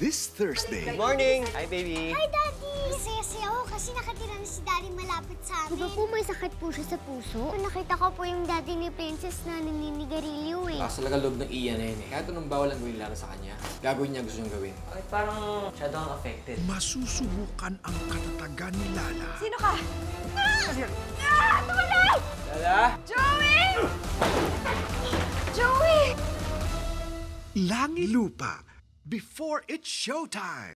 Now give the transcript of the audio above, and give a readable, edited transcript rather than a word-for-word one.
this Thursday. Good morning! Hi, baby! Hi, Daddy! Masaya-saya ako kasi nakatira na si Daddy malapit sa amin. Di ba po may sakit po siya sa puso? Nakita ko po yung daddy ni Princess na naninigarilyo eh. Lakas talaga loob ng Ian na yun eh. Kahit anong bawal ang gawin lalo sa kanya, gagawin niya gusto niyang gawin. Bakit parang siya daw ang affected? Masusubukan ang katatagan ni Lala. Sino ka? Tulay! Lala! Joey! Joey! Langit Lupa, before it's showtime.